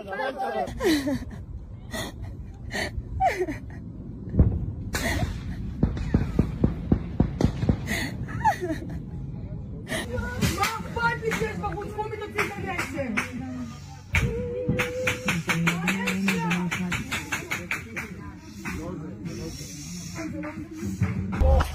אכפת לי שיש בחוץ, כמו מתוצאים את הגשם. Oh,